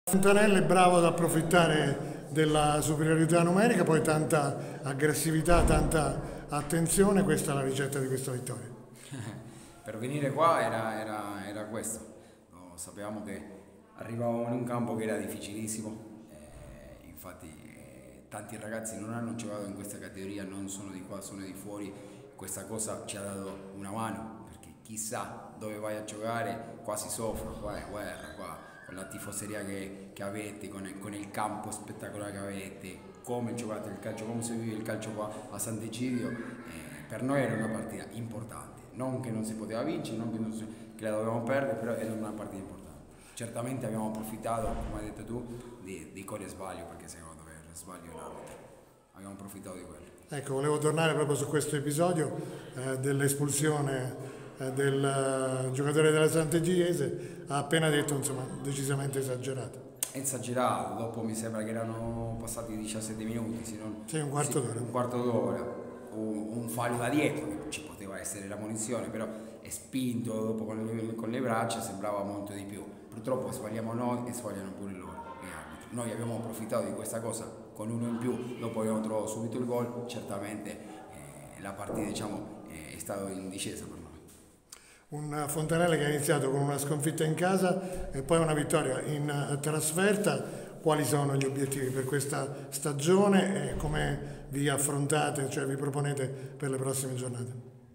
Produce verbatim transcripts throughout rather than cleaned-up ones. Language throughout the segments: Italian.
Fontanella è bravo ad approfittare della superiorità numerica, poi tanta aggressività, tanta attenzione, questa è la ricetta di questa vittoria. Per venire qua era, era, era questo, no, sapevamo che arrivavamo in un campo che era difficilissimo, eh, infatti eh, tanti ragazzi non hanno giocato in questa categoria, non sono di qua, sono di fuori, questa cosa ci ha dato una mano, perché chissà dove vai a giocare, qua si soffre, qua è guerra, qua con la tifoseria che, che avete, con il, con il campo spettacolare che avete, come giocate il calcio, come si vive il calcio qua a Sant'Egidio, eh, per noi era una partita importante, non che non si poteva vincere, non che, non si, che la dovevamo perdere, però era una partita importante. Certamente abbiamo approfittato, come hai detto tu, di, di quale sbaglio, perché secondo me il sbaglio è l'arbitro, abbiamo approfittato di quello. Ecco, volevo tornare proprio su questo episodio eh, dell'espulsione del giocatore della Sant'Egidiese, ha appena detto, insomma, decisamente esagerato. Esagerato, dopo mi sembra che erano passati diciassette minuti, se non, sì, un quarto d'ora. Sì, un quarto d'ora, un, un fallo da dietro, che ci poteva essere la munizione, però è spinto dopo con le, con le braccia, sembrava molto di più. Purtroppo sbagliamo noi e sbagliano pure loro. Noi abbiamo approfittato di questa cosa con uno in più, dopo abbiamo trovato subito il gol, certamente eh, la partita, diciamo, eh, è stata in discesa per noi. Un Fontanella che ha iniziato con una sconfitta in casa e poi una vittoria in trasferta. Quali sono gli obiettivi per questa stagione e come vi affrontate, cioè vi proponete per le prossime giornate?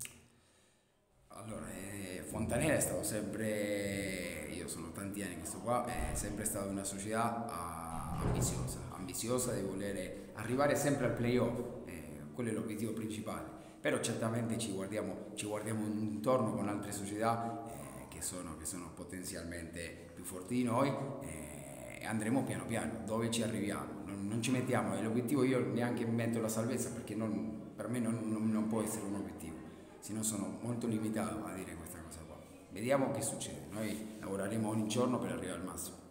Allora, eh, Fontanella è stato sempre, io sono tanti anni che sto qua, è sempre stata una società ah, ambiziosa, ambiziosa di voler arrivare sempre al playoff, eh, quello è l'obiettivo principale. Però certamente ci guardiamo, ci guardiamo intorno con altre società eh, che, sono, che sono potenzialmente più forti di noi eh, e andremo piano piano, dove ci arriviamo, non, non ci mettiamo, e l'obiettivo io neanche metto la salvezza perché non, per me non, non, non può essere un obiettivo, se no sono molto limitato a dire questa cosa qua. Vediamo che succede, noi lavoreremo ogni giorno per arrivare al massimo.